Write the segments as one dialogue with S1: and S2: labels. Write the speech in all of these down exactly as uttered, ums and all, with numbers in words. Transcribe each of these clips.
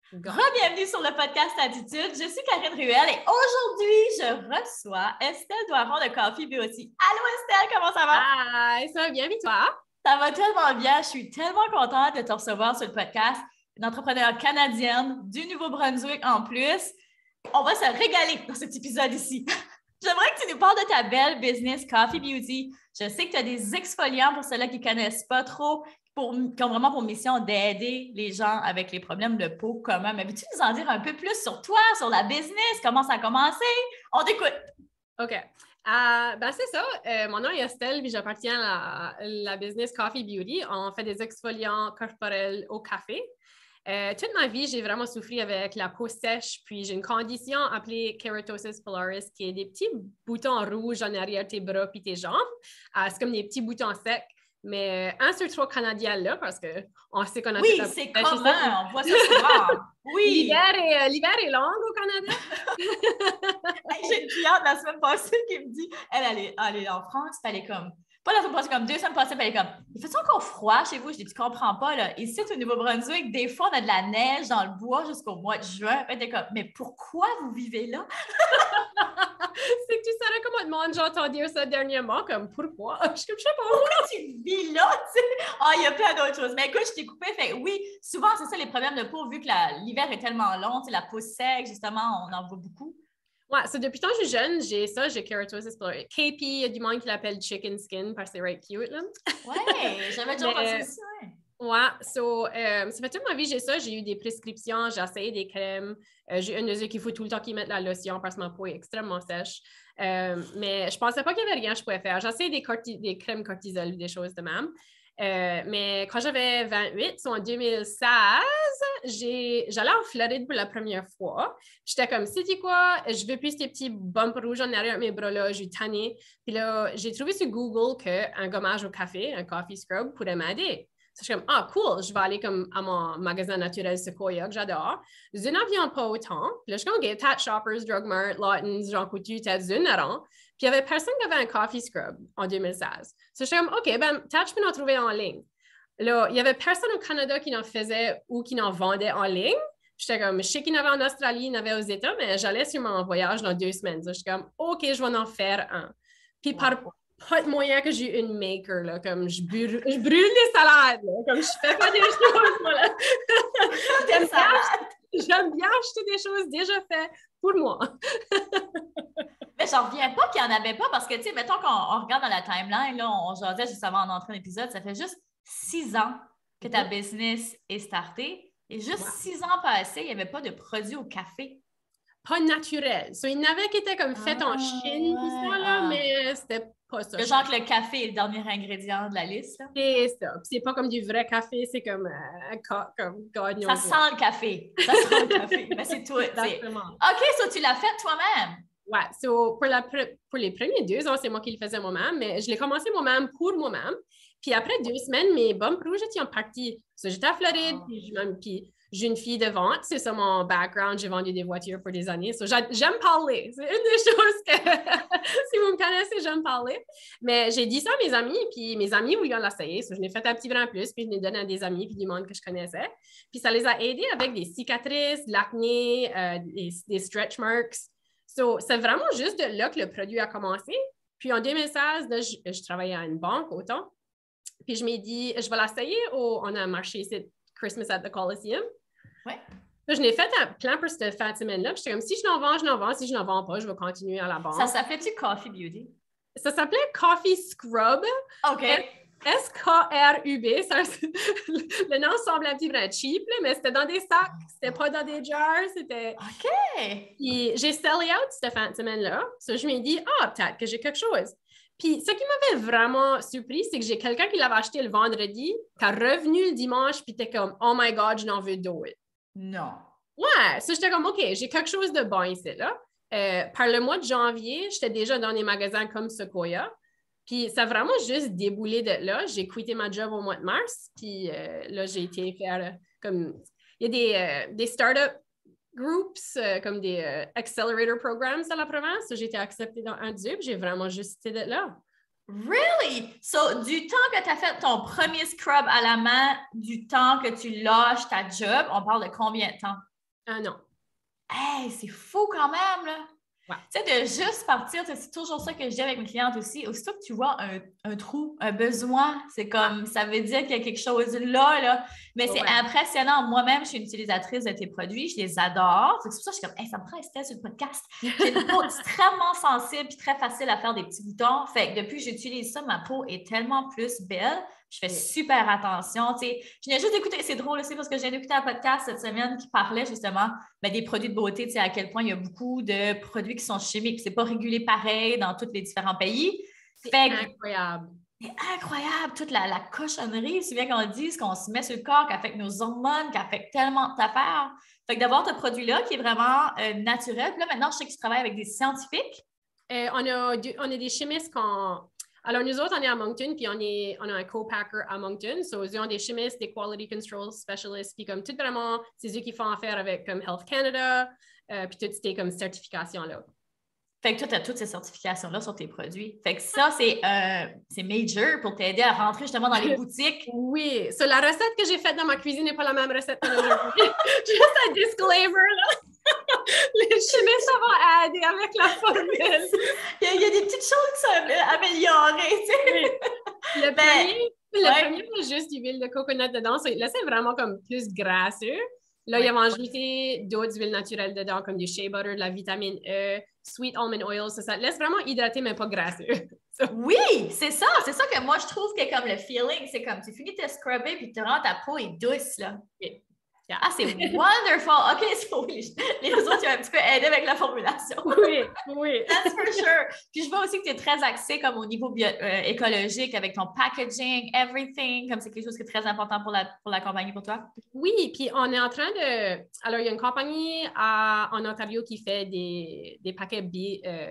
S1: Re-bienvenue sur le podcast Attitude. Je suis Karine Ruel et aujourd'hui, je reçois Estelle Doiron de Coffee Beauty. Allô Estelle, comment ça va?
S2: Hi, ça va bien, et toi?
S1: Ça va tellement bien. Je suis tellement contente de te recevoir sur le podcast. Une entrepreneure canadienne du Nouveau-Brunswick en plus. On va se régaler dans cet épisode ici. J'aimerais que tu nous parles de ta belle business Coffee Beauty. Je sais que tu as des exfoliants pour ceux-là qui ne connaissent pas trop, pour, qui ont vraiment pour mission d'aider les gens avec les problèmes de peau communs. Mais veux-tu nous en dire un peu plus sur toi, sur la business, comment ça a commencé? On t'écoute!
S2: OK. Euh, ben c'est ça. Euh, mon nom est Estelle, puis j'appartiens à la, la business Coffee Beauty. On fait des exfoliants corporels au café. Euh, toute ma vie, j'ai vraiment souffert avec la peau sèche, puis j'ai une condition appelée keratosis pilaris, qui est des petits boutons rouges en arrière tes bras puis tes jambes. Euh, c'est comme des petits boutons secs. Mais un sur trois Canadiens là, parce qu'on sait qu'on a
S1: oui,
S2: tout la...
S1: c'est commun, on voit ça souvent. Oui.
S2: L'hiver est, euh, l'hiver est long au Canada.
S1: Hey, j'ai une cliente la semaine passée qui me dit, elle, elle est, elle est en France, puis elle est comme, pas la semaine passée, comme deux semaines passées, puis elle est comme, il fait-tu encore froid chez vous? Je dis, tu comprends pas, là. Ici, au Nouveau-Brunswick, des fois, on a de la neige dans le bois jusqu'au mois de juin. Elle était comme, mais pourquoi vous vivez là?
S2: C'est que tu savais comment te demande, j'ai entendu ça dernièrement, comme pourquoi? Je sais pas.
S1: Pourquoi tu vis là? Tu sais? Ah, il y a plein d'autres choses. Mais écoute, je t'ai coupé. Fait oui, souvent, c'est ça les problèmes de peau, vu que la, l'hiver est tellement long, tu sais, la peau sec, justement, on en voit beaucoup.
S2: Ouais, so depuis que je suis jeune, j'ai ça, j'ai keratosis pilaris. K P, il y a du monde qui l'appelle chicken skin parce que c'est right cute, là.
S1: Ouais, j'avais déjà entendu ça, ouais.
S2: Ouais, so, euh, ça fait toute ma vie, j'ai ça. J'ai eu des prescriptions, j'ai essayé des crèmes. Euh, j'ai une de ceux qu'il faut tout le temps qu'ils mettent la lotion parce que ma peau est extrêmement sèche. Euh, mais je pensais pas qu'il y avait rien que je pouvais faire. J'ai essayé des, corti- des crèmes cortisol, des choses de même. Euh, mais quand j'avais vingt-huit, so en deux mille seize, j'ai, j'allais en Floride pour la première fois. J'étais comme, sais-tu quoi, je veux plus ces petits bumps rouges en arrière de mes bras-là, je suis tannée. Puis là, j'ai trouvé sur Google qu'un gommage au café, un coffee scrub, pourrait m'aider. So, je suis comme, ah, cool, je vais aller comme à mon magasin naturel Sequoia, que j'adore. Zune en vient pas autant. Puis là, je suis comme, OK, Tat Shoppers, Drug Mart, Lawtons, Jean Coutu, Tat Zune, rang. Puis il y avait personne qui avait un coffee scrub en deux mille seize. So, je suis comme, OK, ben, Tat, je peux en trouver en ligne. Là, il y avait personne au Canada qui en faisait ou qui en vendait en ligne. J'étais comme, je sais qu'il y en avait en Australie, il y en avait aux États, mais j'allais sûrement en voyage dans deux semaines. So, je suis comme, OK, je vais en faire un. Puis wow. par pas de moyen que j'ai une maker, là, comme je brûle, je brûle les salades, là, comme je fais pas des choses, voilà. J'aime bien, j'aime bien acheter des choses déjà faites pour moi.
S1: Mais j'en reviens pas qu'il n'y en avait pas parce que, tu sais, mettons qu'on on regarde dans la timeline, là, on, on jasait juste avant d'entrer dans l'épisode, ça fait juste six ans que ta mm-hmm. business est startée et juste wow. six ans passés, il n'y avait pas de produits au café.
S2: Pas naturel. So, il y en avait qui étaient comme fait ah, en Chine, tout ça, là, ah. mais c'était pas ça.
S1: Le genre que le café est le dernier ingrédient de la liste. Là.
S2: C'est ça. Puis c'est pas comme du vrai café, c'est comme un euh, comme gagnon.
S1: Ça sent le café. Ça sent le café. Mais c'est tout. Exactement. OK, so tu l'as fait toi-même.
S2: Ouais. So, pour, la pre- pour les premiers deux ans, c'est moi qui le faisais moi-même, mais je l'ai commencé moi-même pour moi-même. Puis après deux semaines, mes bumps rouges étaient en partie. So, j'étais à Floride, oh. puis, je, puis j'ai une fille de vente, c'est ça mon background, j'ai vendu des voitures pour des années. So, j'aime parler, c'est une des choses que, si vous me connaissez, j'aime parler. Mais j'ai dit ça à mes amis, puis mes amis voulaient l'essayer. So, je l'ai fait un petit peu en plus, puis je l'ai donné à des amis, puis du monde que je connaissais. Puis ça les a aidés avec des cicatrices, de l'acné, euh, des, des stretch marks. So, c'est vraiment juste de là que le produit a commencé. Puis en deux mille seize, là, je, je travaillais à une banque autant. Puis je m'ai dit, je vais l'essayer au, on a un marché ici, Christmas at the Coliseum.
S1: Ouais.
S2: Là, je l'ai fait un plan pour cette fin de semaine-là. Puis j'étais comme, si je n'en vends, je n'en vends. Si je n'en vends pas, je vais continuer à la banque.
S1: Ça s'appelait-tu Coffee Beauty?
S2: Ça s'appelait Coffee Scrub.
S1: OK.
S2: S K R U B. Ça, le nom semble un petit peu cheap, là, mais c'était dans des sacs. C'était pas dans des jars. C'était...
S1: OK.
S2: Puis j'ai sellé out cette fin de semaine-là. So, je me dis, ah, peut-être que j'ai quelque chose. Puis, ce qui m'avait vraiment surpris, c'est que j'ai quelqu'un qui l'avait acheté le vendredi, qui a revenu le dimanche, puis t'es comme, oh my God, je n'en veux d'autres.
S1: Non.
S2: Ouais, ça, j'étais comme, OK, j'ai quelque chose de bon ici, là. Euh, par le mois de janvier, j'étais déjà dans des magasins comme Sequoia. Puis, ça a vraiment juste déboulé de là. J'ai quitté ma job au mois de mars, puis euh, là, j'ai été faire euh, comme... Il y a des, euh, des startups groups, euh, comme des euh, accelerator programs dans la province. J'ai été acceptée dans un d'eux, j'ai vraiment juste été de là.
S1: Really? So, du temps que tu as fait ton premier scrub à la main, du temps que tu lâches ta job, on parle de combien de temps?
S2: Euh, non.
S1: Hey, c'est fou quand même, là!
S2: Ouais.
S1: Tu sais, de juste partir, c'est toujours ça que je dis avec mes clientes aussi. Aussitôt que tu vois un, un trou, un besoin, c'est comme, ça veut dire qu'il y a quelque chose là, là. Mais c'est
S2: Ouais.
S1: impressionnant. Moi-même, je suis une utilisatrice de tes produits, je les adore. C'est pour ça que je suis comme, hey, ça me prend un test sur le podcast. J'ai une peau extrêmement sensible et très facile à faire des petits boutons. Fait que depuis que j'utilise ça, ma peau est tellement plus belle. Je fais super attention. Tu sais, je viens juste d'écouter, c'est drôle aussi parce que je viens d'écouter un podcast cette semaine qui parlait justement ben, des produits de beauté, tu sais, à quel point il y a beaucoup de produits qui sont chimiques. C'est pas régulé pareil dans tous les différents pays.
S2: C'est
S1: fait
S2: incroyable.
S1: C'est incroyable, toute la, la cochonnerie, c'est bien qu'on dise qu'on se met sur le corps, qui affecte nos hormones, qui affecte tellement d'affaires. Fait que d'avoir ce produit-là qui est vraiment euh, naturel. Puis là, maintenant, je sais que tu travailles avec des scientifiques.
S2: Euh, on, a du, on a des chimistes qu'on... Alors, nous autres, on est à Moncton, puis on, est, on a un co-packer à Moncton. So, ils ont des chimistes, des quality control specialists, puis comme tout vraiment, c'est eux qui font affaire avec comme Health Canada, euh, puis toutes ces comme certifications-là.
S1: Fait que toi, tu as toutes ces certifications-là sur tes produits. Fait que ça, c'est euh, c'est major pour t'aider à rentrer justement dans les boutiques.
S2: Oui. So, la recette que j'ai faite dans ma cuisine n'est pas la même recette que aujourd'hui. Juste un disclaimer, là. Les chimistes, ça va aider avec la formule.
S1: il, y a, il y a des petites choses qui sont améliorées, tu sais.
S2: Oui. Le
S1: ben,
S2: premier, le
S1: ouais.
S2: premier, il y a juste du huile de coconut dedans. Là, c'est vraiment comme plus grasseux. Là, ouais. Ils ont ajouté d'autres huiles naturelles dedans, comme du shea butter, de la vitamine E, sweet almond oil. Ça, ça laisse vraiment hydrater, mais pas grasseux.
S1: So. Oui, c'est ça. C'est ça que moi, je trouve que comme le feeling, c'est comme tu finis de te scrubber puis tu rends ta peau est douce, là.
S2: Oui.
S1: Yeah. Ah, c'est wonderful! OK, so, les, les autres, tu as un petit peu aidé avec la formulation.
S2: Oui, oui.
S1: That's for sure. Puis je vois aussi que tu es très axé comme au niveau bio, euh, écologique avec ton packaging, everything, comme c'est quelque chose qui est très important pour la, pour la compagnie, pour toi.
S2: Oui, puis on est en train de... Alors, il y a une compagnie à, en Ontario qui fait des, des paquets bi, euh,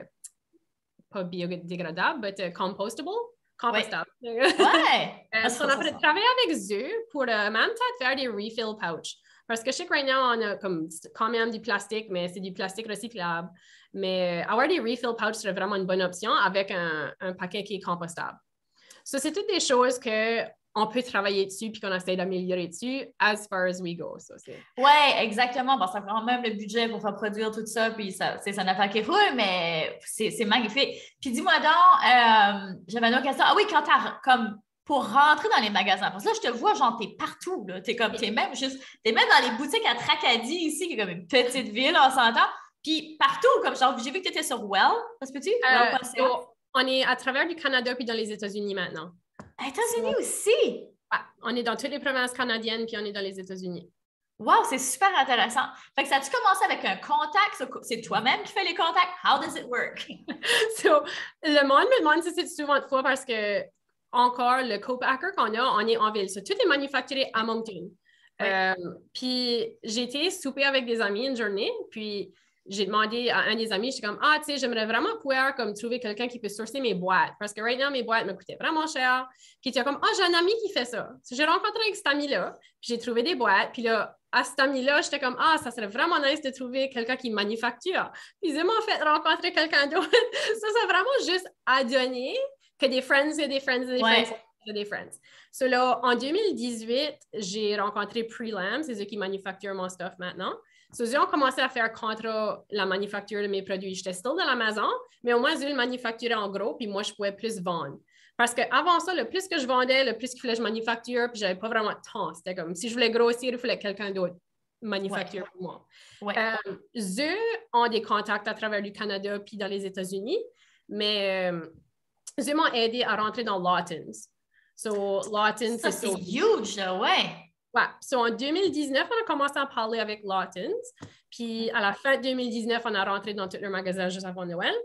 S2: pas biodégradables, mais uh, compostable. Compostable.
S1: Oui. Ouais!
S2: euh, on a travaillé avec eux pour euh, même peut-être faire des refill pouches. Parce que je sais que maintenant, on a comme, quand même du plastique, mais c'est du plastique recyclable. Mais euh, avoir des refill pouches serait vraiment une bonne option avec un, un paquet qui est compostable. So, c'est toutes des choses qu'on peut travailler dessus puis qu'on essaie d'améliorer dessus as far as we go. So,
S1: oui, exactement. Bon, ça prend même le budget pour faire produire tout ça, puis ça, c'est une affaire qui roule, mais c'est, c'est magnifique. Puis dis-moi donc, euh, j'avais une autre question. Ah oui, quand tu as comme pour rentrer dans les magasins. Parce que là, je te vois, genre, t'es partout, là. T'es comme, t'es même juste, t'es même dans les boutiques à Tracadie, ici, qui est comme une petite ville, on s'entend. Puis partout, comme genre, j'ai vu que tu étais sur Well, ça se peut-tu?
S2: Euh, well, on est à travers du Canada puis dans les États-Unis maintenant.
S1: États-Unis
S2: so,
S1: aussi?
S2: Ouais, on est dans toutes les provinces canadiennes puis on est dans les États-Unis.
S1: Wow, c'est super intéressant. Fait que ça a-tu commencé avec un contact? C'est toi-même qui fais les contacts? How does it work?
S2: so, le monde me demande si c'est souvent de fois parce que encore, le co-packer qu'on a, on est en ville. So, tout est manufacturé à Moncton. Oui. Euh, puis, j'ai été souper avec des amis une journée, puis j'ai demandé à un des amis, j'étais comme, ah, tu sais, j'aimerais vraiment pouvoir comme, trouver quelqu'un qui peut sourcer mes boîtes, parce que right now, mes boîtes me coûtaient vraiment cher. Puis, tu es comme, ah, j'ai un ami qui fait ça. So, j'ai rencontré avec cet ami-là, puis j'ai trouvé des boîtes, puis là, à cet ami-là, j'étais comme, ah, ça serait vraiment nice de trouver quelqu'un qui manufacture. Puis, ils m'ont fait rencontrer quelqu'un d'autre. Ça, c'est vraiment juste à donner. Que des friends, et des friends, et des
S1: ouais.
S2: friends, et des friends. So là, en deux mille dix-huit, j'ai rencontré Prelam, c'est eux qui manufacturent mon stuff maintenant. So, ils ont commencé à faire contre la manufacture de mes produits. J'étais still dans la maison, mais au moins, eux le manufacturaient en gros, puis moi, je pouvais plus vendre. Parce qu'avant ça, le plus que je vendais, le plus qu'il fallait que je manufacture, puis j'avais pas vraiment de temps. C'était comme, si je voulais grossir, il fallait que quelqu'un d'autre manufacture ouais. pour moi.
S1: Ouais.
S2: Euh, eux ont des contacts à travers le Canada, puis dans les États-Unis, mais... Euh, ils m'ont aidé à rentrer dans Lawtons. So, Lawtons,
S1: ça, c'est huge, là, ouais.
S2: Ouais. So, en deux mille dix-neuf, on a commencé à parler avec Lawtons. Puis, à la fin de deux mille dix-neuf, on a rentré dans tous leurs magasins juste avant Noël.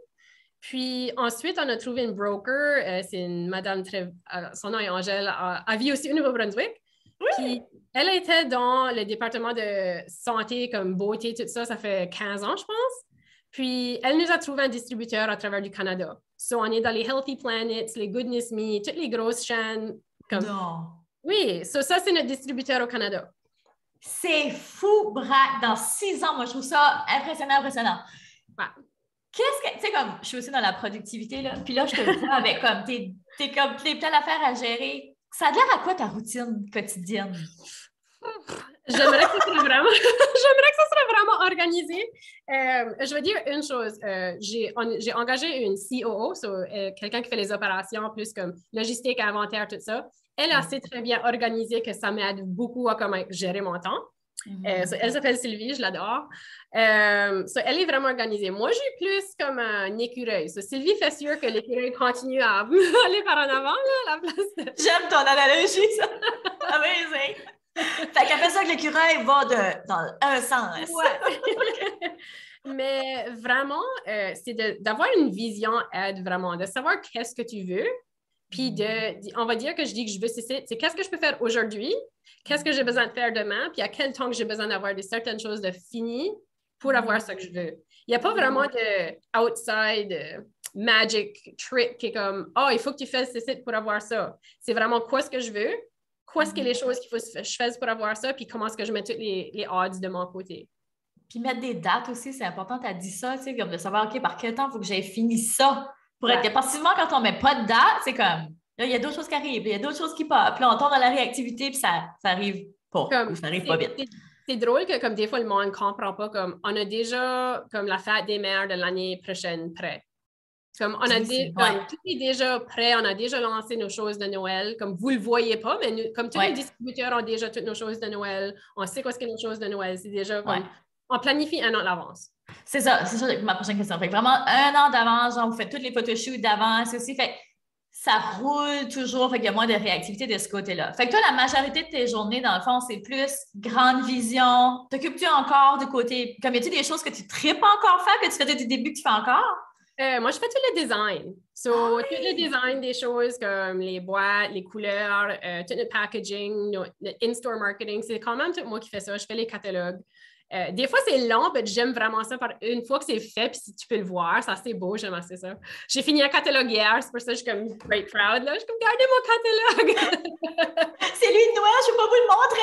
S2: Puis, ensuite, on a trouvé une broker. Euh, c'est une madame très... Euh, son nom est Angèle. Elle vit aussi au Nouveau-Brunswick. Oui. Puis, elle était dans le département de santé, comme beauté, tout ça. Ça fait quinze ans, je pense. Puis, elle nous a trouvé un distributeur à travers du Canada. So, on est dans les Healthy Planets, les Goodness Me, toutes les grosses chaînes. Comme...
S1: Non.
S2: Oui, so, ça, c'est notre distributeur au Canada.
S1: C'est fou, braque. Dans six ans, moi, je trouve ça impressionnant, impressionnant.
S2: Ouais.
S1: Qu'est-ce que... Tu sais, comme, je suis aussi dans la productivité, là. Puis là, je te vois avec, comme, t'es, t'es comme, t'es plein d'affaires à gérer. Ça a l'air à quoi ta routine quotidienne?
S2: J'aimerais que ça soit vraiment, j'aimerais que ça soit vraiment organisé. Euh, je veux dire une chose. Euh, j'ai, on, j'ai engagé une C O O, so, euh, quelqu'un qui fait les opérations, plus comme logistique, inventaire, tout ça. Elle est assez très bien organisée que ça m'aide beaucoup à comment gérer mon temps. Mm-hmm. Euh, so, elle s'appelle Sylvie, je l'adore. Euh, so, elle est vraiment organisée. Moi, j'ai plus comme un écureuil. So, Sylvie fait sûr que l'écureuil continue à aller par en avant, là, à la place de...
S1: J'aime ton analogie, ça. Amazing. Fait qu'elle fait ça que l'écureuil va de, dans un sens.
S2: Ouais. Mais vraiment, euh, c'est de, d'avoir une vision aide vraiment, de savoir qu'est-ce que tu veux. Puis, de, on va dire que je dis que je veux, c'est, c'est qu'est-ce que je peux faire aujourd'hui, qu'est-ce que j'ai besoin de faire demain, puis à quel temps que j'ai besoin d'avoir des certaines choses de finies pour avoir ce que je veux. Il n'y a pas vraiment de outside euh, magic trick qui est comme, oh, il faut que tu fasses ceci pour avoir ça. C'est vraiment quoi ce que je veux, quoi ce que les choses qu'il faut que je fasse pour avoir ça, puis comment est-ce que je mets toutes les, les odds de mon côté.
S1: Puis mettre des dates aussi, c'est important, tu as dit ça, tu sais, comme de savoir, OK, par quel temps il faut que j'aie fini ça. Pour être... Parce que souvent, quand on ne met pas de date, c'est comme, là, il y a d'autres choses qui arrivent, il y a d'autres choses qui pop, puis là, on tombe dans la réactivité, puis ça, ça arrive pas, comme, ou ça arrive pas vite.
S2: C'est, c'est drôle que, comme des fois, le monde ne comprend pas, comme, on a déjà, comme, la fête des mères de l'année prochaine prêt. Comme, on a dé... comme, ouais. Tout est déjà prêt, on a déjà lancé nos choses de Noël, comme vous ne le voyez pas, mais nous, comme tous ouais. les distributeurs ont déjà toutes nos choses de Noël, on sait quoi ce qu'est nos choses de Noël, c'est déjà comme, ouais. on planifie un an d'avance.
S1: C'est ça, c'est ça ma prochaine question. Fait que vraiment, un an d'avance, genre, vous faites toutes les photoshoots d'avance aussi. Fait que ça roule toujours, fait qu'il y a moins de réactivité de ce côté-là. Fait que toi, la majorité de tes journées, dans le fond, c'est plus grande vision. T'occupes-tu encore du côté... Comme, y a-tu des choses que tu tripes encore faire, que tu faisais du début que tu fais encore?
S2: Euh, moi, je fais tout le design. So, ah oui. Tout le design des choses comme les boîtes, les couleurs, euh, tout notre packaging, notre, notre in-store marketing, c'est quand même tout moi qui fais ça. Je fais les catalogues. Euh, des fois, c'est long, mais j'aime vraiment ça. Par une fois que c'est fait, puis si tu peux le voir, c'est assez beau, j'aime assez ça. J'ai fini un catalogue hier, c'est pour ça que je suis comme great proud. Là. Je suis comme, regardez mon catalogue!
S1: C'est lui de Noël, je ne peux pas vous le montrer,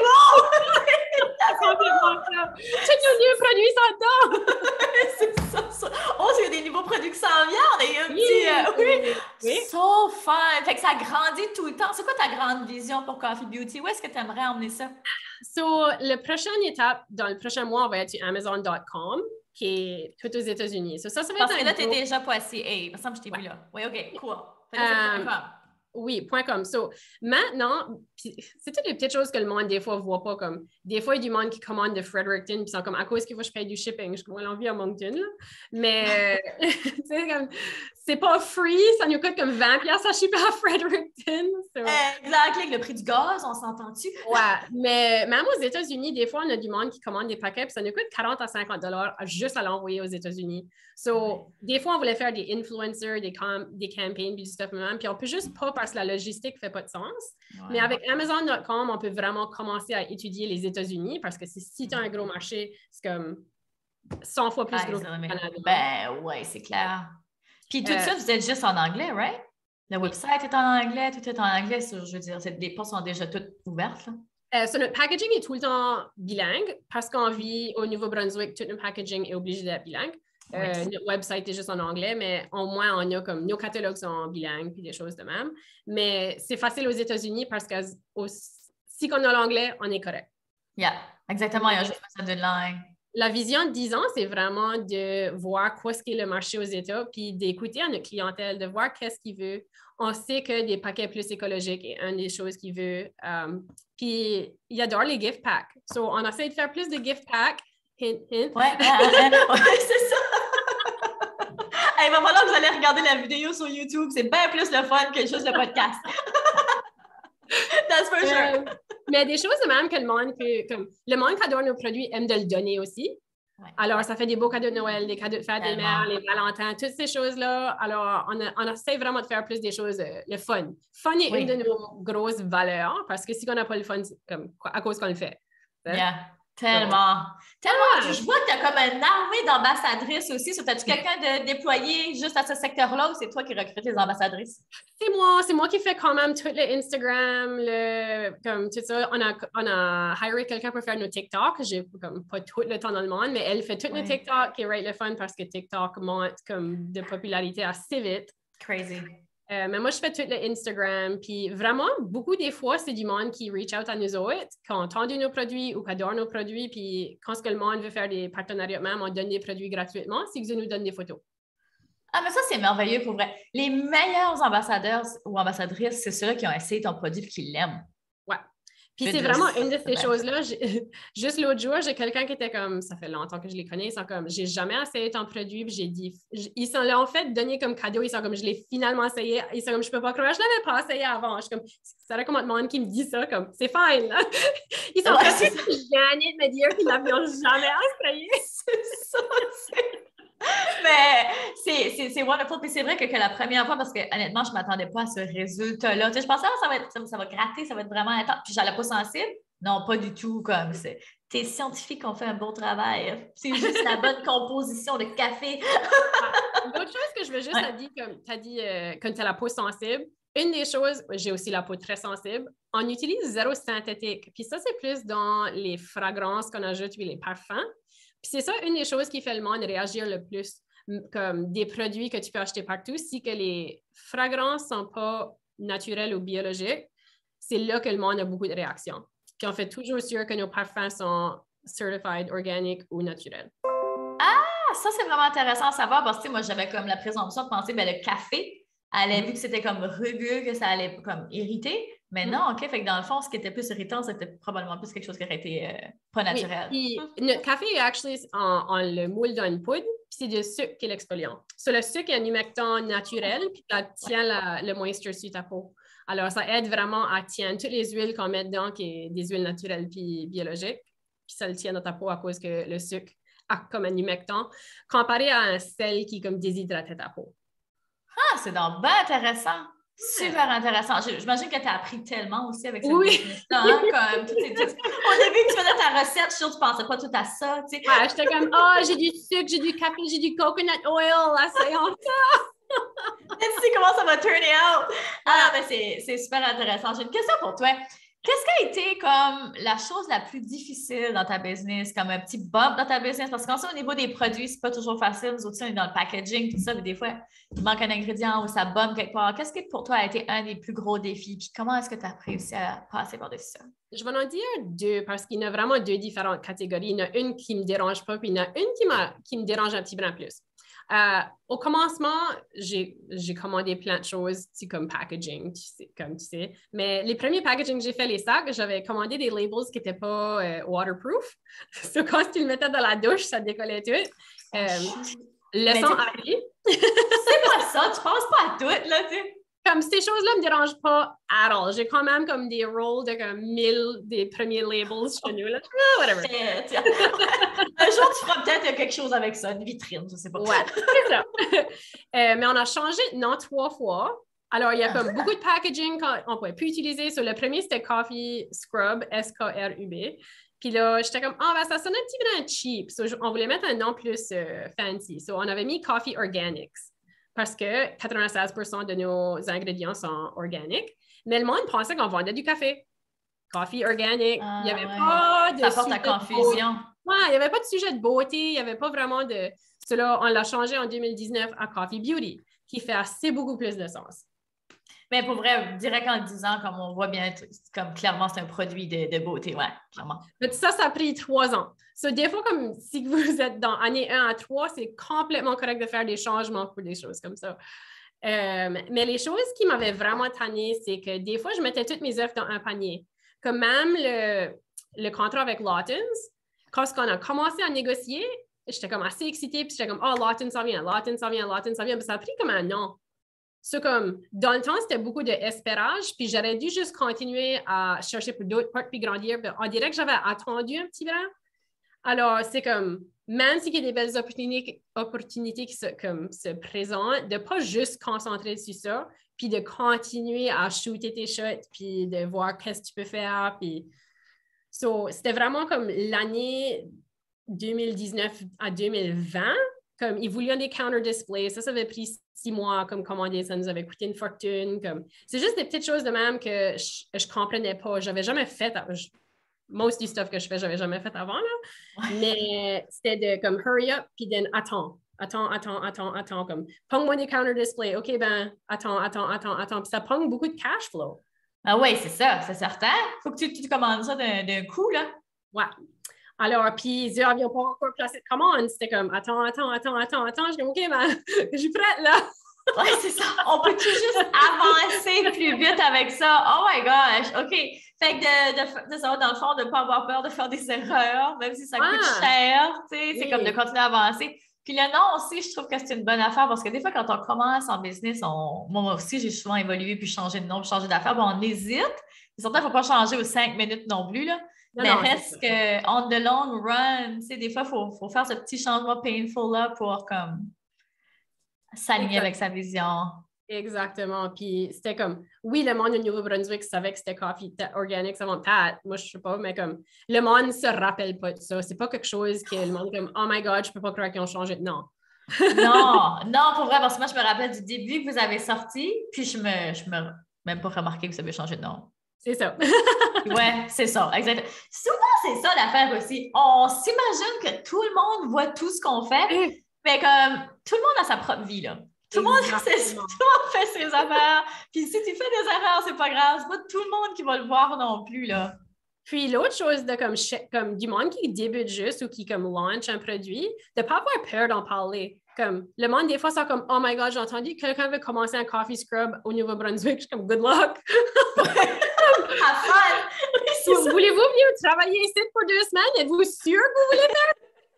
S1: voyez-vous!
S2: Complètement ça. Tous nos nouveaux produits sont dedans!
S1: C'est ça, ça. Oh, il y a des nouveaux produits qui s'en viennent. On a un
S2: oui,
S1: petit... Euh, oui.
S2: oui.
S1: So fun! Fait que ça grandit tout le temps. C'est quoi ta grande vision pour Coffee Beauty? Où est-ce que tu aimerais emmener ça?
S2: So, la prochaine étape, dans le prochain mois, on va être sur Amazon dot com, qui est tout aux États-Unis. So, ça, ça va
S1: Parce
S2: être
S1: que là,
S2: tu
S1: es déjà passé. Hey, il me semble que je t'ai
S2: ouais.
S1: vu là. Oui, OK, cool. Fait
S2: que um, oui, point com. So, maintenant, c'est toutes les petites choses que le monde, des fois, ne voit pas. Comme, des fois, il y a du monde qui commande de Fredericton, puis ils sont comme, à cause qu'il faut que je paye du shipping. Je vois l'envie à Moncton, là. Mais, tu sais, comme, c'est pas free, ça nous coûte comme vingt dollars à shipper à Fredericton. So.
S1: Exact, avec le prix du gaz, on s'entend-tu?
S2: Ouais, mais même aux États-Unis, des fois, on a du monde qui commande des paquets, puis ça nous coûte quarante à cinquante dollars juste à l'envoyer aux États-Unis. So, ouais. Des fois, on voulait faire des influencers, des, cam- des campagnes, puis du stuff même, puis on peut juste pas parce que la logistique ne fait pas de sens. Ouais. Mais avec Amazon dot com, on peut vraiment commencer à étudier les États-Unis parce que si tu as un gros marché, c'est comme cent fois plus ah, gros que le Canada.
S1: Ben oui, c'est clair. Puis tout euh, ça, vous êtes juste en anglais, right? Le website est en anglais, tout est en anglais. Je veux dire, les portes sont déjà toutes ouvertes, là.
S2: Euh, so notre packaging est tout le temps bilingue parce qu'on vit au Nouveau-Brunswick, tout notre packaging est obligé d'être bilingue. Euh, oui. Notre website est juste en anglais, mais au moins, on a comme nos catalogues sont bilingues puis des choses de même. Mais c'est facile aux États-Unis parce que au, si on a l'anglais, on est correct.
S1: Yeah, exactement. Il y a juste ça de langue.
S2: La vision de dix ans, c'est vraiment de voir quoi ce qu'est le marché aux États, puis d'écouter à notre clientèle, de voir qu'est-ce qu'il veut. On sait que des paquets plus écologiques est une des choses qu'il veut. Um, puis, il adore les gift packs. So, on essaie de faire plus de gift packs. Hint, hint.
S1: Ouais, ouais, ouais, ouais c'est ça. Hey, ben voilà, vous allez regarder la vidéo sur YouTube. C'est bien plus le fun que juste le podcast. That's for sure.
S2: Euh, mais des choses même que le monde peut, comme le monde qui adore nos produits aime de le donner aussi. Ouais. Alors, ça fait des beaux cadeaux de Noël, des cadeaux de fête des mères, les Valentins, toutes ces choses-là. Alors, on, a, on essaie vraiment de faire plus des choses, euh, le fun. Fun est oui. une de nos grosses valeurs parce que si on n'a pas le fun, c'est comme à cause qu'on le fait.
S1: Yeah. Tellement. Tellement. Je vois que tu as comme une armée d'ambassadrices aussi. So, as-tu quelqu'un de déployé juste à ce secteur-là ou c'est toi qui recrutes les ambassadrices?
S2: C'est moi. C'est moi qui fais quand même tout le Instagram, le, comme tout ça. On a, on a hiré quelqu'un pour faire nos TikTok. J'ai comme pas tout le temps dans le monde, mais elle fait tout ouais. nos TikTok qui est right le fun parce que TikTok monte comme de popularité assez vite.
S1: Crazy.
S2: Euh, mais moi, je fais tout le Instagram. Puis vraiment, beaucoup des fois, c'est du monde qui reach out à nous autres, qui ont entendu nos produits ou qui adore nos produits. Puis quand ce que le monde veut faire des partenariats même, on donne des produits gratuitement, c'est qu'ils nous donnent des photos.
S1: Ah, mais ça, c'est merveilleux pour vrai. Les meilleurs ambassadeurs ou ambassadrices, c'est ceux qui ont essayé ton produit et qui l'aiment.
S2: Ouais. Puis c'est vraiment une de ces choses-là. Juste l'autre jour, j'ai quelqu'un qui était comme, ça fait longtemps que je les connais, ils sont comme, j'ai jamais essayé ton produit, puis j'ai dit, ils sont là en fait donné comme cadeau, ils sont comme, je l'ai finalement essayé, ils sont comme, je peux pas croire, je l'avais pas essayé avant. Je suis comme, ça recommande le monde qui me dit ça, comme, c'est fine, là. Ils sont
S1: ouais,
S2: presque gênés de me dire qu'ils l'avaient jamais essayé.
S1: C'est ça, c'est... Mais c'est, c'est wonderful. Puis c'est vrai que, que la première fois, parce que honnêtement, je ne m'attendais pas à ce résultat-là. Tu sais, je pensais, ah, ça va être, ça, ça va gratter, ça va être vraiment intense. Puis j'allais pas sensible. Non, pas du tout. Comme c'est. Tes scientifiques ont fait un beau travail. C'est juste la bonne composition de café.
S2: L'autre chose que je veux juste ouais. dire, comme tu as dit, euh, quand tu as la peau sensible, une des choses, j'ai aussi la peau très sensible, on utilise zéro synthétique. Puis ça, c'est plus dans les fragrances qu'on ajoute, puis les parfums. Puis c'est ça, une des choses qui fait le monde réagir le plus, comme des produits que tu peux acheter partout, si que les fragrances ne sont pas naturelles ou biologiques, c'est là que le monde a beaucoup de réactions. Puis on fait toujours sûr que nos parfums sont certified, organiques ou naturels.
S1: Ah, ça, c'est vraiment intéressant à savoir parce que moi, j'avais comme la présomption de penser, bien, le café, elle avait mm-hmm. vu que c'était comme rugueux, que ça allait comme irriter. Mais mm-hmm. non, OK, fait que dans le fond, ce qui était plus irritant, c'était probablement plus quelque chose qui aurait été euh, pas naturel.
S2: Oui, puis notre café est actually en, en le moule dans une poudre, puis c'est du sucre qui est l'exfoliant. So, le sucre est un humectant naturel, puis ça tient la, le moisture sur ta peau. Alors, ça aide vraiment à tenir toutes les huiles qu'on met dedans, qui sont des huiles naturelles puis biologiques, puis ça le tient dans ta peau à cause que le sucre acte comme un humectant, comparé à un sel qui comme déshydrate ta peau.
S1: Ah, c'est donc bien intéressant! Super intéressant. J'imagine que tu as appris tellement aussi avec cette
S2: oui.
S1: business-là. Hein, comme, tout est, tout... Au début que tu faisais ta recette, je suis sûre que tu ne pensais pas tout à ça. Tu sais.
S2: Ouais, j'étais comme, oh, j'ai du sucre, j'ai du café, j'ai du coconut oil, là, c'est ça.
S1: Let's see comment ça va turner out. Ah, ben c'est super intéressant. J'ai une question pour toi. Qu'est-ce qui a été comme la chose la plus difficile dans ta business, comme un petit bump dans ta business? Parce qu'en ça, au niveau des produits, c'est pas toujours facile. Nous aussi, on est dans le packaging, tout ça, mais des fois, il manque un ingrédient ou ça bump quelque part. Qu'est-ce qui, pour toi, a été un des plus gros défis? Puis comment est-ce que tu as réussi à passer par-dessus ça?
S2: Je vais en dire deux, parce qu'il y en a vraiment deux différentes catégories. Il y en a une qui ne me dérange pas, puis il y en a une qui, qui me dérange un petit peu en plus. Euh, au commencement, j'ai commandé plein de choses, comme packaging, tu sais, comme tu sais. Mais les premiers packaging que j'ai fait, les sacs, j'avais commandé des labels qui n'étaient pas euh, waterproof. So, quand tu le mettais dans la douche, ça décollait tout. Euh, leçon appris.
S1: C'est pas ça, tu penses pas à tout, là, tu sais.
S2: Comme ces choses-là ne me dérangent pas at all. J'ai quand même comme des rolls de comme mille des premiers labels chez nous. Là. Ah, whatever.
S1: Un jour, tu feras peut-être quelque chose avec ça, une vitrine, je sais pas.
S2: Ouais, c'est ça. euh, mais on a changé de nom trois fois. Alors, il y a comme beaucoup de packaging qu'on ne pouvait plus utiliser. So, le premier, c'était Coffee Scrub, S K R U B. Puis là, j'étais comme, ah, oh, ben, ça sonne un petit peu cheap. So, on voulait mettre un nom plus euh, fancy. So, on avait mis Coffee Organics. Parce que quatre-vingt-seize pour cent de nos ingrédients sont organiques. Mais le monde pensait qu'on vendait du café. Coffee organic.
S1: Ah,
S2: il n'y avait
S1: ouais.
S2: pas de...
S1: Ça porte à confusion.
S2: Ouais, il n'y avait pas de sujet de beauté. Il n'y avait pas vraiment de... Cela, on l'a changé en deux mille dix-neuf à Coffee Beauty, qui fait assez beaucoup plus de sens.
S1: Mais pour vrai, direct en le disant, comme on voit bien, comme clairement, c'est un produit de, de beauté, ouais, clairement.
S2: Mais ça, ça a pris trois ans. So, des fois, comme si vous êtes dans année un à trois, c'est complètement correct de faire des changements pour des choses comme ça. Euh, mais les choses qui m'avaient vraiment tannée, c'est que des fois, je mettais toutes mes œufs dans un panier. Comme même le, le contrat avec Lawtons, quand on a commencé à négocier, j'étais comme assez excitée, puis j'étais comme, oh, Lawton, ça vient, Lawton, ça vient, Lawton, ça vient. Puis ça a pris comme un an. So, comme, dans le temps, c'était beaucoup d'espérage, puis j'aurais dû juste continuer à chercher pour d'autres portes puis grandir. Puis on dirait que j'avais attendu un petit peu. Alors, c'est comme, même s'il y a des belles opportunités, opportunités qui se, comme, se présentent, de ne pas juste concentrer sur ça, puis de continuer à shooter tes shots, puis de voir qu'est-ce que tu peux faire. Puis... So, c'était vraiment comme l'année deux mille dix-neuf à deux mille vingt. Comme, ils voulaient des counter-displays. Ça, ça avait pris six mois comme commander. Ça nous avait coûté une fortune. Comme... C'est juste des petites choses de même que je ne comprenais pas. Je n'avais jamais fait. Je... Most du stuff que je fais, je n'avais jamais fait avant. Là. Mais c'était de comme hurry up puis then attends. Attends, attends, attends, attends, comme, pogne-moi des counter display. OK, ben, attends, attends, attends, attends. Puis ça pogne beaucoup de cash flow.
S1: Ah oui, c'est ça, c'est certain. Faut que tu, tu commandes ça d'un, d'un coup, là.
S2: Ouais. Alors, puis, ils n'avaient pas encore placé de commande. C'était comme, attends, attends, attends, attends, attends. Je suis comme, OK, ben, je suis prête, là.
S1: Oui, c'est ça. On peut-tu juste avancer plus vite avec ça? Oh my gosh, OK. Fait que de, de, de ça, dans le fond, de ne pas avoir peur de faire des erreurs, même si ça coûte
S2: Ah,
S1: cher, tu sais, c'est
S2: oui.
S1: comme de continuer à avancer. Puis le nom aussi, je trouve que c'est une bonne affaire parce que des fois, quand on commence en business, on, moi aussi, j'ai souvent évolué puis changé de nom, puis changé d'affaires, puis on hésite. C'est certain, il ne faut pas changer aux cinq minutes non plus, là.
S2: Non,
S1: Mais
S2: non,
S1: reste que, on the long run, tu sais, des fois, il faut, faut faire ce petit changement painful-là pour, comme, s'aligner avec sa vision.
S2: Exactement. Puis c'était comme, oui, le monde du Nouveau-Brunswick savait que c'était coffee organique avant Pat. Moi, je sais pas, mais comme, le monde ne se rappelle pas de ça. C'est pas quelque chose que le monde est comme, oh my God, je peux pas croire qu'ils ont changé. Non.
S1: Non, non, pour vrai, parce que moi, je me rappelle du début que vous avez sorti, puis je me, je me même pas remarqué que vous avez changé de nom.
S2: C'est ça.
S1: Ouais, c'est ça, exactement. Souvent, c'est ça l'affaire aussi. On s'imagine que tout le monde voit tout ce qu'on fait, mais comme tout le monde a sa propre vie, là. Tout le, monde, c'est, tout le monde fait ses affaires. Puis si tu fais des erreurs, c'est pas grave. C'est pas tout le monde qui va le voir non plus, là.
S2: Puis l'autre chose de comme, comme du monde qui débute juste ou qui comme launch un produit, de ne pas avoir peur d'en parler. Comme le monde, des fois, c'est comme oh my God, j'ai entendu que quelqu'un veut commencer un coffee scrub au Nouveau-Brunswick. Je suis comme good luck.
S1: À fun!
S2: Oui, voulez-vous venir travailler ici pour deux semaines? Êtes-vous sûr que vous voulez faire?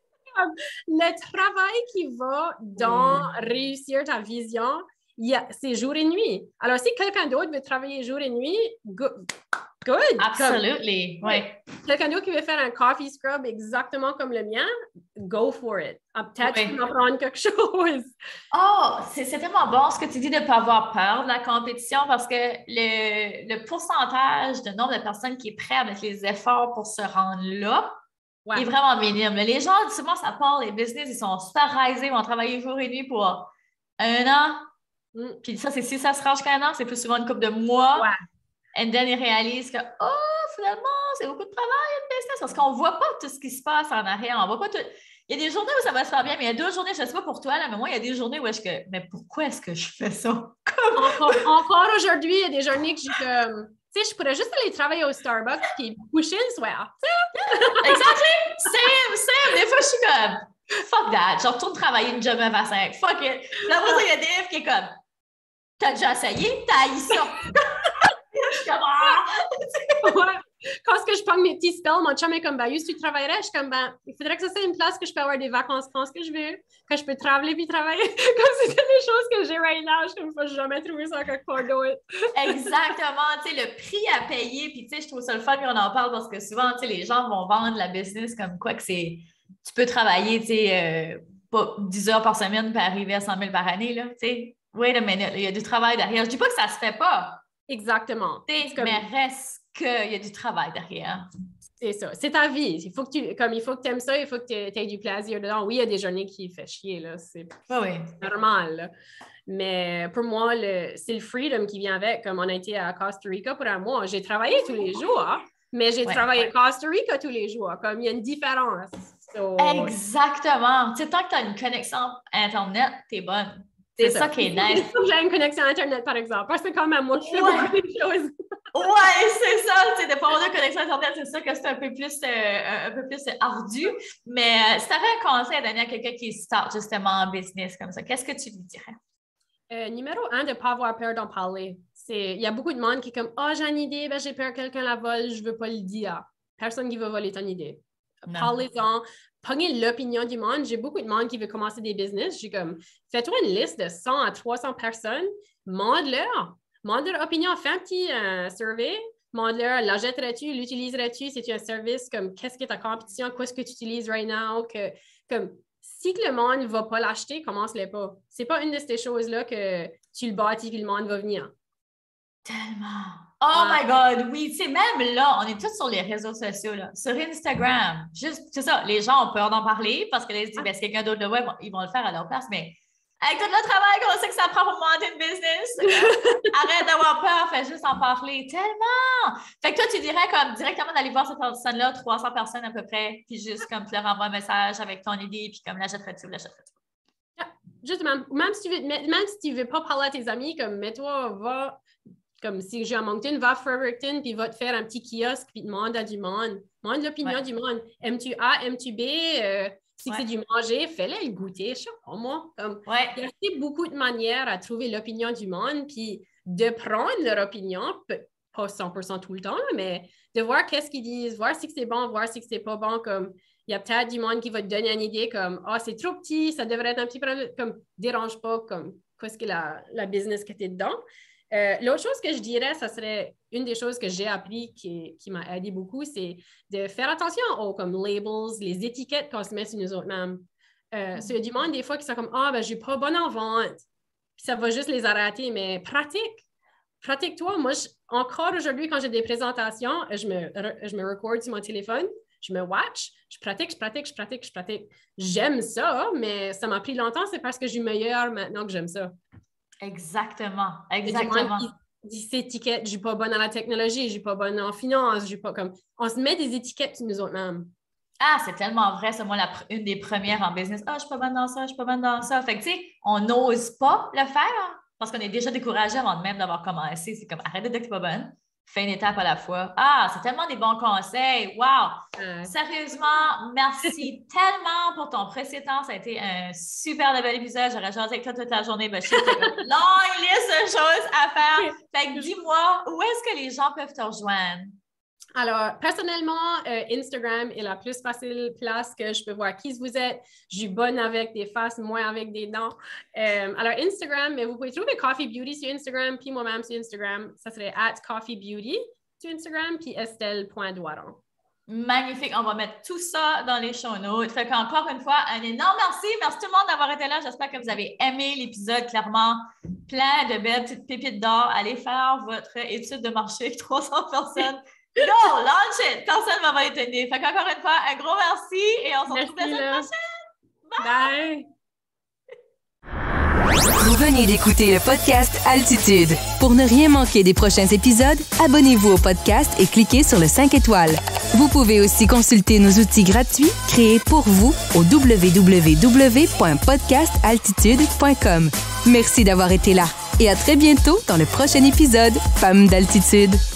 S2: Le travail qui va dans mm. réussir ta vision, c'est jour et nuit. Alors, si quelqu'un d'autre veut travailler jour et nuit, good. good.
S1: Absolutely, oui.
S2: Quelqu'un d'autre qui veut faire un coffee scrub exactement comme le mien, go for it. Peut-être oui. tu peux apprendre quelque chose.
S1: Oh, c'est, c'est tellement bon ce que tu dis de ne pas avoir peur de la compétition parce que le, le pourcentage de nombre de personnes qui est prêt à mettre les efforts pour se rendre là, ouais. est vraiment minime. Les gens, souvent, ça part, les business, ils sont super risés, ils vont travailler jour et nuit pour un an. Mm. Puis ça, c'est si ça se range qu'un an, c'est plus souvent une couple de mois.
S2: Ouais.
S1: Et then, ils réalisent que, oh, finalement, c'est beaucoup de travail, une business, parce qu'on ne voit pas tout ce qui se passe en arrière. On voit pas tout. Il y a des journées où ça va se faire bien, mais il y a deux journées, je ne sais pas pour toi, là, mais moi, il y a des journées où est-ce que, mais pourquoi est-ce que je fais ça? Comme...
S2: Encore, encore aujourd'hui, il y a des journées que j'ai comme, tu sais, je pourrais juste aller travailler au Starbucks et coucher le soir.
S1: Exactly! Same, same! Des fois, je suis comme, fuck that, je retourne travailler une job neuf à cinq. Fuck it! Là, moi, il y a des F qui est comme, t'as déjà essayé? T'as haï ça? Je suis comme, ah!
S2: Ouais. Quand est-ce que je prends mes petits spells, mon chum est comme, ben, si tu travaillerais, je suis comme, ben, il faudrait que ça soit une place que je peux avoir des vacances quand ce que je veux, que je peux travailler puis travailler. Comme c'était des choses que j'ai right now, je ne peux jamais trouver ça quelque part d'autre.
S1: Exactement, tu sais, le prix à payer, puis tu sais, je trouve ça le fun qu'on en parle parce que souvent, tu sais, les gens vont vendre la business comme quoi que c'est, tu peux travailler, tu sais, euh, pas dix heures par semaine pour arriver à cent mille par année, là, tu sais. Wait a minute, il y a du travail derrière. Je dis pas que ça se fait pas.
S2: Exactement.
S1: Comme... Mais reste qu'il y a du travail derrière.
S2: C'est ça. C'est ta vie. Il faut que tu comme il faut que tu aimes ça, il faut que tu aies du plaisir dedans. Oui, il y a des journées qui font chier, là. C'est
S1: oh oui.
S2: normal. Là. Mais pour moi, le, c'est le freedom qui vient avec. Comme on a été à Costa Rica pour un mois. J'ai travaillé tous les jours, hein, mais j'ai ouais, travaillé ouais. à Costa Rica tous les jours. Comme il y a une différence. So...
S1: Exactement. Tu sais, tant que tu as une connexion Internet, t'es bonne. C'est, c'est ça. ça qui est nice.
S2: Il faut que j'ai une connexion Internet, par exemple. Parce que c'est quand même moi qui fais ouais. beaucoup de choses.
S1: Ouais, c'est ça. Tu sais, de pas avoir de connexion Internet, c'est sûr que c'est un peu plus, euh, un peu plus ardu. Mais euh, si tu avais un conseil à donner à quelqu'un qui start justement en business comme ça, qu'est-ce que tu lui dirais?
S2: Euh, numéro un, de ne pas avoir peur d'en parler. C'est, il y a beaucoup de monde qui est comme « Ah, oh, j'ai une idée, ben, j'ai peur que quelqu'un la vole, je ne veux pas le dire. » Personne qui veut voler ton idée. Non. Parlez-en. Pognez l'opinion du monde. J'ai beaucoup de monde qui veut commencer des business. J'ai comme, fais-toi une liste de cent à trois cents personnes, demande-leur. Demande leur opinion. Fais un petit euh, survey. Demande-leur, l'achèterais-tu, l'utiliserais-tu? C'est-tu un service comme, qu'est-ce que ta compétition? Qu'est-ce que tu utilises right now? Que, comme, si que le monde ne va pas l'acheter, commence-le pas. C'est pas une de ces choses-là que tu le bâtis et le monde va venir.
S1: Tellement. Oh my God, oui, tu sais, même là, on est tous sur les réseaux sociaux, là, sur Instagram. Juste, c'est ça, les gens ont peur d'en parler parce que là, ils se disent, ben, si quelqu'un d'autre le voit, ils vont le faire à leur place, mais avec tout le travail qu'on sait que ça prend pour monter une business, arrête d'avoir peur, fais juste en parler. Tellement! Fait que toi, tu dirais comme directement d'aller voir cette personne-là, trois cents personnes à peu près, puis juste comme tu leur envoies un message avec ton idée, puis comme l'achèterais-tu ou l'achèterais-tu?
S2: Juste même, même si tu veux, même si tu veux pas parler à tes amis, comme mets-toi, va, comme si j'ai à Moncton, va à Fredericton, puis va te faire un petit kiosque, puis demande à du monde. Demande l'opinion ouais. du monde. Aimes-tu A, aimes-tu B? Euh, si ouais. c'est du manger, fais-le le goûter, je sais pas moi. Comme,
S1: ouais.
S2: Il y a aussi beaucoup de manières à trouver l'opinion du monde, puis de prendre leur opinion, pas cent pour cent tout le temps, mais de voir qu'est-ce qu'ils disent, voir si c'est bon, voir si c'est pas bon, comme il y a peut-être du monde qui va te donner une idée comme « Ah, oh, c'est trop petit, ça devrait être un petit peu... » comme « Dérange pas, comme qu'est-ce que la, la business que tu es dedans. Euh, » L'autre chose que je dirais, ça serait une des choses que j'ai appris qui, qui m'a aidé beaucoup, c'est de faire attention aux comme labels, les étiquettes qu'on se met sur nous autres mêmes. Euh, mm-hmm. Il y a du monde des fois qui sont comme « Ah, ben je suis pas bonne en vente. » Puis ça va juste les arrêter, mais pratique. Pratique-toi. Moi, je, encore aujourd'hui, quand j'ai des présentations, je me, je me record sur mon téléphone. Je me watch, je pratique, je pratique, je pratique, je pratique. J'aime ça, mais ça m'a pris longtemps, c'est parce que je suis meilleure maintenant que j'aime ça.
S1: Exactement, exactement.
S2: Des étiquettes, je suis pas bonne dans la technologie, je suis pas bonne en finance, je suis pas comme... On se met des étiquettes sur nous autres-mêmes.
S1: Ah, c'est tellement vrai, c'est moi la, une des premières en business. Ah, je suis pas bonne dans ça, je suis pas bonne dans ça. Fait que, tu sais, on n'ose pas le faire parce qu'on est déjà découragé avant même d'avoir commencé. C'est comme, arrête de dire que tu n'es pas bonne. Fais une étape à la fois. Ah, c'est tellement des bons conseils. Wow! Euh... Sérieusement, merci tellement pour ton précédent. Ça a été un super de bel épisode. J'aurais jasé avec toi toute la journée. Mais je sais que tu as une longue liste de choses à faire. Fait que dis-moi, où est-ce que les gens peuvent te rejoindre?
S2: Alors, personnellement, euh, Instagram est la plus facile place que je peux voir qui vous êtes. Je suis bonne avec des faces, moins avec des dents. Euh, alors, Instagram, mais vous pouvez trouver Coffee Beauty sur Instagram, puis moi-même sur Instagram. Ça serait at Coffee Beauty sur Instagram, puis Estelle.Doiron.
S1: Magnifique. On va mettre tout ça dans les show notes. Fait qu'encore une fois, un énorme merci. Merci tout le monde d'avoir été là. J'espère que vous avez aimé l'épisode. Clairement, plein de belles petites pépites d'or. Allez faire votre étude de marché avec trois cents personnes. Go, launch it! Personne ne va étonner. Fait qu'encore une fois, un gros merci et on se retrouve la semaine prochaine. Bye!
S3: Bye! Vous venez d'écouter le podcast Altitude. Pour ne rien manquer des prochains épisodes, abonnez-vous au podcast et cliquez sur le cinq étoiles. Vous pouvez aussi consulter nos outils gratuits créés pour vous au w w w point podcast altitude point com. Merci d'avoir été là et à très bientôt dans le prochain épisode Femmes d'Altitude.